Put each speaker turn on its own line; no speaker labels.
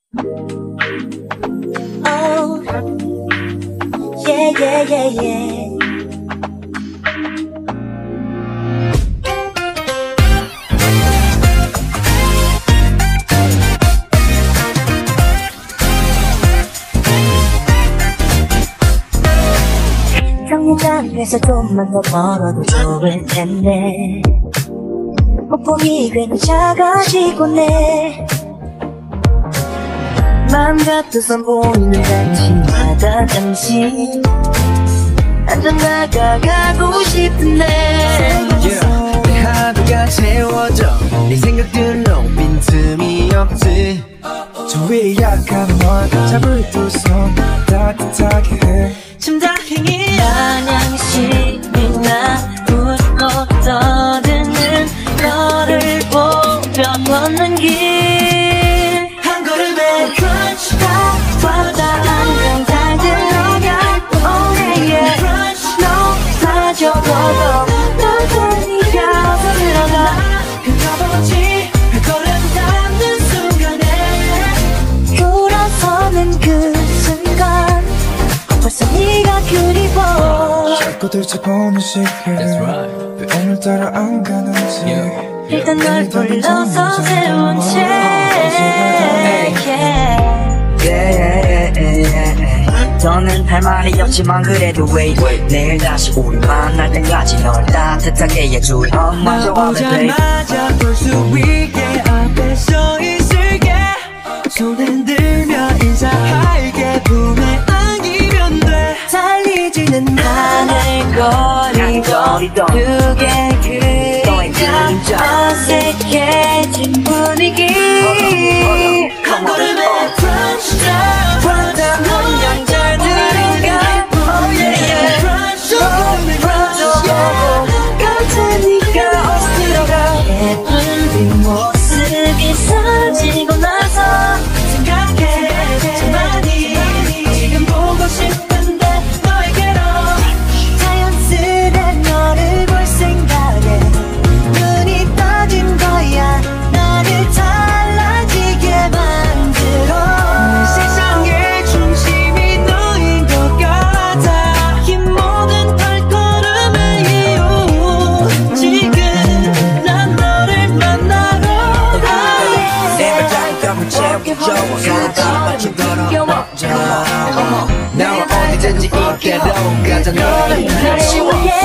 Oh, yeah, yeah, yeah, yeah. 정류장에서 좀만 더 멀어도 좋을 텐데 폭풍이 괜히 작아지고네. 맘 같아선 보이는 단지마다 잠시 한잔 다가가고 싶은데
내 하루가 채워져 네 생각들로 빈틈이 없지. 저 위에 약한 널 잡을 두 손 따뜻하게 해.
참 다행이야. 양심이 나 웃고 떠드는 너를 보며 걷는 길 한 걸음에 crunch 바다 안녕 잘 들어가. Oh yeah yeah 너 빠져버려 널 테니까 어서 들어가. 흘러보지 발걸음 닿는 순간에 돌아서는 그 순간 벌써 네가 그리워.
자꾸 들춰보는 시계 왜 오늘따라 안 가는지.
일단 널 불러서 세운 채 더는 할 말이 없지만 그래도 wait 내일 다시 우리 만날 때까지 널 따뜻하게 해줄 엄마저 하면 돼.
오자마자 볼 수 있게 앞에 서 있을게. 손 흔들며 인사할게. 품에 안기면 돼.
달리지는 않을 거리도 두개 그림자 어색해진 분위기 한 걸음에 crunch down 바다 문양 잘 들어가. Oh yeah yeah crunch down 갈 테니까 어서 들어가. 예쁜 뒷모습이 사라지고 나서 생각해 참 많이 지금 보고 싶은데 너에게로 자연스레 너를 볼 생각에 눈이 떠진 거야. 나를 달라지게 만들어.
세상의 중심이 너인 것 같아.
이 모든 발걸음의 이유 지금 난 너를 만나러 가.
내 발자국감을 채워줘. 같이 걸어보자. 나와 어디든지 있게로 가자. 너는 쉬워.